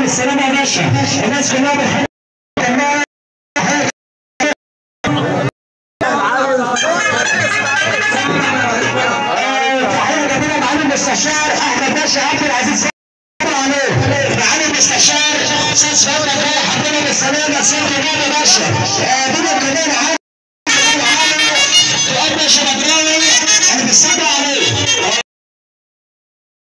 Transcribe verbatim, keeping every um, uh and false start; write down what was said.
بالسلامه يا باشا. الناس كلها بتحب الله. تحيه جميله معالي المستشار احمد باشا عبد العزيز عليه. معالي المستشار استاذ فوزي حبيبي بالسلامه. سيدي يا باشا